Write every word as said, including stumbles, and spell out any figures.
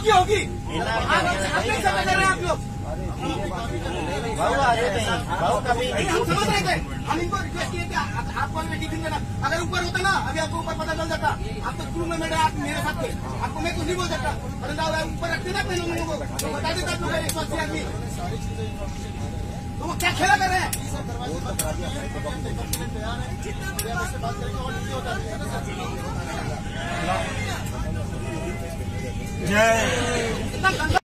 होगी होगी अपने सब कर रहे हैं आप लोग। हम समझ रहे थे, हम इनको रिक्वेस्ट किए कि आपको हमें टिफिन देना, अगर ऊपर होता ना अभी आपको ऊपर पता चल जाता। आप तो क्रू में मेरे आप मेरे साथ थे, आपको मैं कुछ नहीं बोल सकता। ऊपर रखते ना अपने लोगों को, तो बता देता आप लोग एक सौ अस्सी आदमी तो वो क्या खेला कर रहे हैं। जय